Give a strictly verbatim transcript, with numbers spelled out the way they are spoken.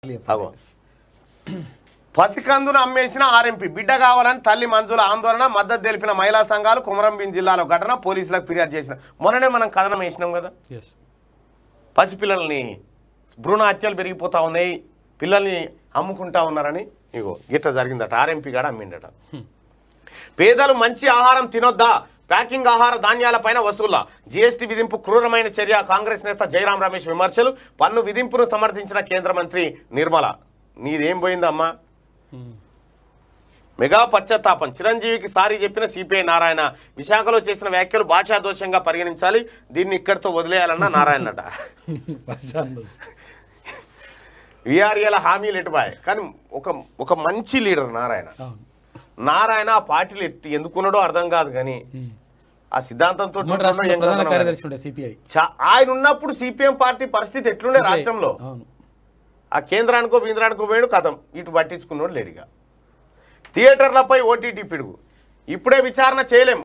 అగో పసికందును అమ్మేసిన ఆర్ఎంపీ బిడ్డ కావాలని తల్లి మంజుల ఆందోళన మద్దతు తెలిపిన మహిళా సంఘాలు కొమరంభీం జిల్లాలో ఘటన పోలీసులకు ఫిర్యాదు చేసిన మొన్ననే మనం కథనం వేసినాం కదా పసిపిల్లల్ని భ్రూణ హత్యలు పెరిగిపోతా ఉన్నాయి పిల్లల్ని అమ్ముకుంటా ఉన్నారని ఇగో గిట్ట జరిగిందట ఆర్ఎంపీ గాడు అమ్మిండట పేదలు మంచి ఆహారం తినొద్దా ప్యాకింగ్ ఆహార ధాన్యాలపైన వసూళ్ల జీఎస్టీ విధింపు క్రూరమైన చర్య కాంగ్రెస్ నేత జయరాం రమేష్ విమర్శలు పన్ను విధింపును సమర్థించిన కేంద్ర మంత్రి నిర్మల నీదేం పోయిందమ్మా మెగా పశ్చాత్తాపం చిరంజీవికి సారీ చెప్పిన సిపిఐ నారాయణ విశాఖలో చేసిన వ్యాఖ్యలు భాషాదోషంగా పరిగణించాలి దీన్ని ఇక్కడితో వదిలేయాలన్న నారాయణట విఆర్ఏల హామీలు ఎటుబాయ్ కానీ ఒక ఒక మంచి లీడర్ నారాయణ నారాయణ ఆ పార్టీలు ఎందుకున్నాడో అర్థం కాదు కానీ ఆ సిద్ధాంతంతో ఆయన ఉన్నప్పుడు సిపిఎం పార్టీ పరిస్థితి ఎట్లుండే రాష్ట్రంలో ఆ కేంద్రానికో బీంద్రానికో పోయాడు కథం ఇటు పట్టించుకున్నాడు లేడిగా థియేటర్లపై ఓటీటీ పిడుగు ఇప్పుడే విచారణ చేయలేం